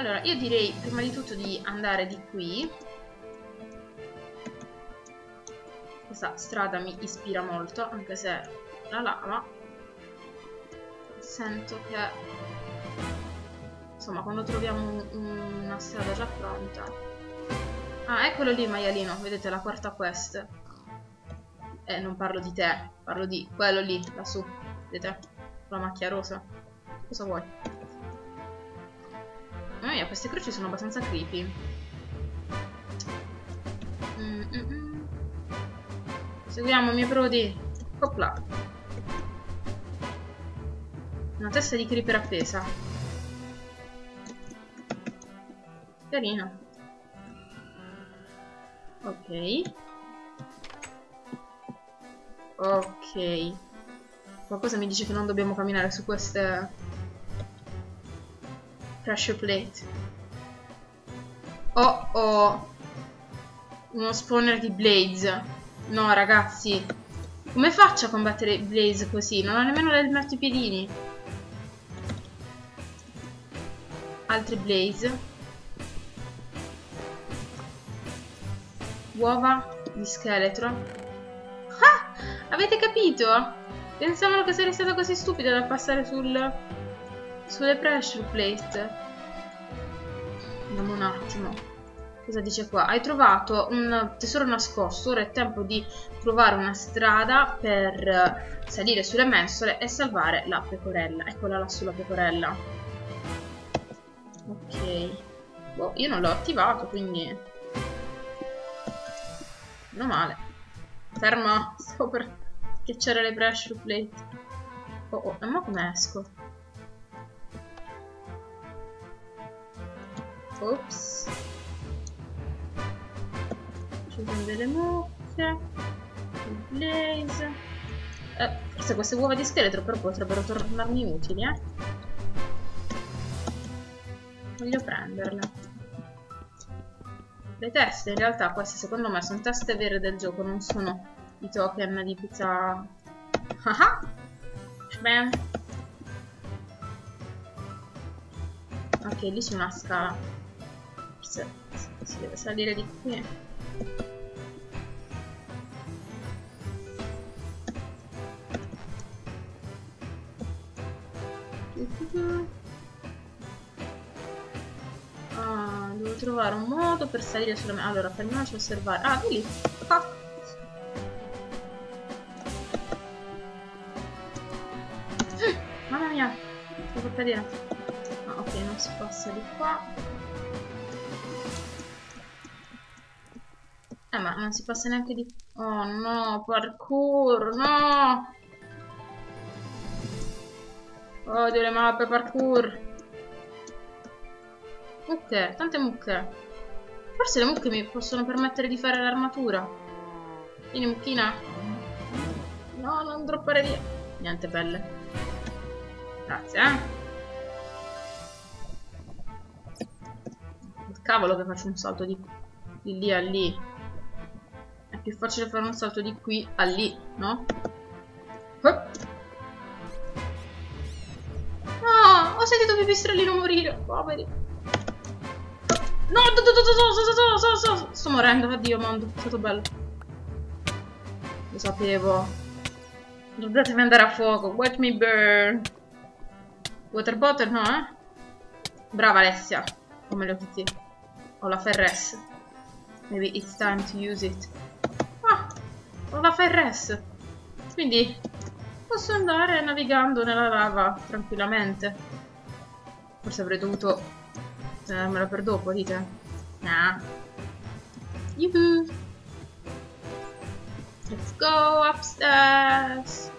Allora, io direi prima di tutto di andare di qui. Questa strada mi ispira molto, anche se la lava sento che, insomma, quando troviamo una strada già pronta. Ah, eccolo lì il maialino, vedete la quarta quest. Non parlo di te, parlo di quello lì, lassù, vedete? La macchia rosa. Cosa vuoi? Mamma mia, queste croci sono abbastanza creepy. Seguiamo i miei brodi. Opla. Una testa di creeper appesa. Carina. Ok. Ok. Qualcosa mi dice che non dobbiamo camminare su queste pressure plate. Oh oh. Uno spawner di Blaze. No ragazzi. Come faccio a combattere i Blaze così? Non ho nemmeno le marciapiedini. Altri Blaze. Uova di scheletro. Ah! Avete capito? Pensavano che sarei stata così stupida da passare sulle pressure plate. Andiamo un attimo. Cosa dice qua? Hai trovato un tesoro nascosto. Ora è tempo di trovare una strada per salire sulle mensole e salvare la pecorella. Eccola lassù la pecorella. Ok. Boh, io non l'ho attivato, quindi meno male. Ferma, sto per schiacciare le pressure plate. Oh oh, e mo come esco? Ops. Ci sono delle mucche. Il Blaze. Forse queste uova di scheletro però potrebbero tornarmi utili, eh? Voglio prenderle. Le teste, in realtà, queste secondo me sono teste vere del gioco, non sono i token di pizza. Ah! Bene. Ok, lì c'è una scala. Forse si deve salire di qui. Ah, devo trovare un modo per salire sulla... Allora, fermiamoci a osservare. Ah, di lì. Ah. Mamma mia, sto per cadere. Ah, ok, non si passa di qua. Ma non si passa neanche di... Oh no, parkour, no! Odio le mappe, parkour. Mucche, tante mucche. Forse le mucche mi possono permettere di fare l'armatura. Vieni, mucchina. No, non droppare via. Niente, belle. Grazie, Il cavolo che faccio un salto di lì a lì. È più facile fare un salto di qui a lì, no? No, ho sentito i pipistrellino morire, poveri. No, sto morendo, addio mondo, è stato bello. Lo sapevo. Dobbiamo andare a fuoco, watch me burn. Water bottle, no, eh? Brava Alessia. Come le ho detto. Ho la Ferres. Maybe it's time to use it. Ah, ho la Ferres. Quindi posso andare navigando nella lava tranquillamente. Forse avrei dovuto tenermela per dopo, dite? Nah. Yuhu. Let's go upstairs.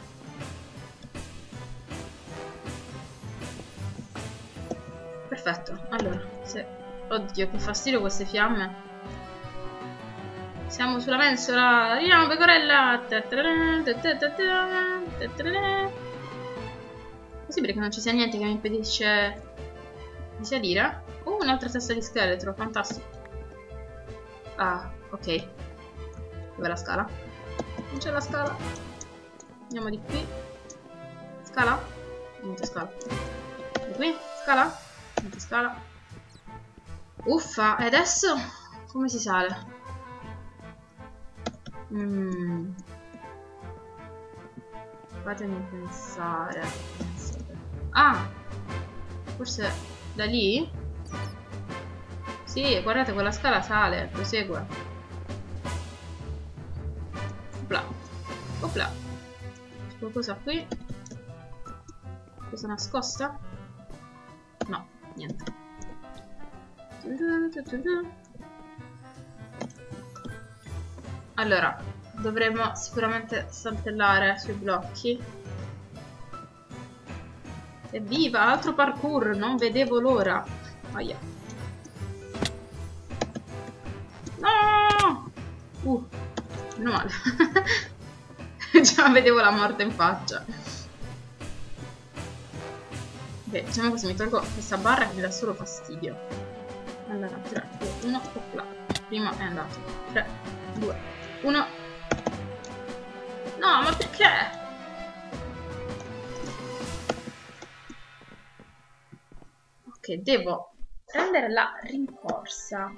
Perfetto, allora, oddio, che fastidio queste fiamme. Siamo sulla mensola, arriviamo pecorella. Possibile che non ci sia niente che mi impedisce di salire? Un'altra testa di scheletro, fantastico. Ah, ok. Dov'è la scala? Non c'è la scala. Andiamo di qui. Scala? Niente scala. Di qui? Scala? Niente scala. Uffa, e adesso come si sale? Fatemi pensare. Ah! Forse da lì? Sì, guardate, quella scala sale, prosegue. Opla. Opla. C'è qualcosa qui? Cosa nascosta? No, niente. Allora, dovremmo sicuramente saltellare sui blocchi. Evviva, altro parkour, non vedevo l'ora. Aia. No! Meno male. Già vedevo la morte in faccia. Ok, diciamo così, mi tolgo questa barra che mi dà solo fastidio. Allora, 3, 2, 1, opla. Primo è andato. 3, 2, 1. No, ma perché? Ok, devo prendere la rincorsa.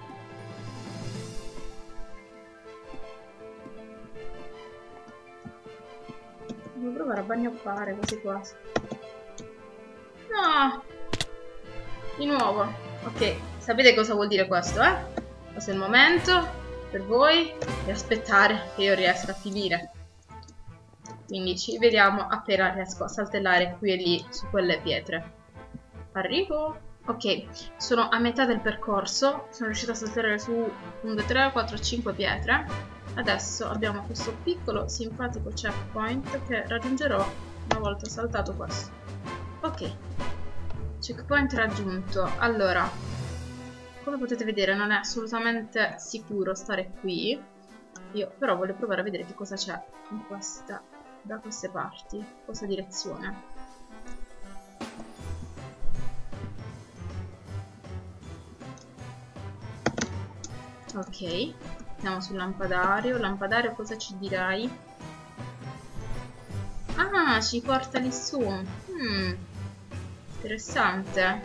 Devo provare a bagnoppare quasi quasi. No! Di nuovo. Ok, sapete cosa vuol dire questo, eh? Questo è il momento per voi di aspettare che io riesca a finire. Quindi ci vediamo appena riesco a saltellare qui e lì su quelle pietre. Arrivo. Ok, sono a metà del percorso. Sono riuscita a saltare su 1, 2, 3, 4, 5 pietre. Adesso abbiamo questo piccolo simpatico checkpoint che raggiungerò una volta saltato questo. Ok, checkpoint raggiunto. Allora, come potete vedere non è assolutamente sicuro stare qui. Io però voglio provare a vedere che cosa c'è in questa, da queste parti, questa direzione. Ok, andiamo sul lampadario. Lampadario, cosa ci dirai? Ah, ci porta lì su. Interessante.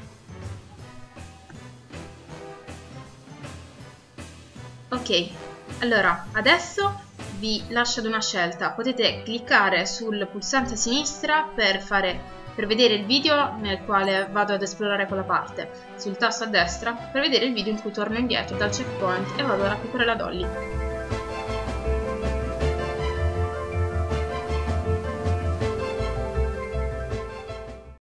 Ok, allora adesso vi lascio ad una scelta. Potete cliccare sul pulsante a sinistra per vedere il video nel quale vado ad esplorare quella parte, sul tasto a destra per vedere il video in cui torno indietro dal checkpoint e vado a recuperare la Dolly.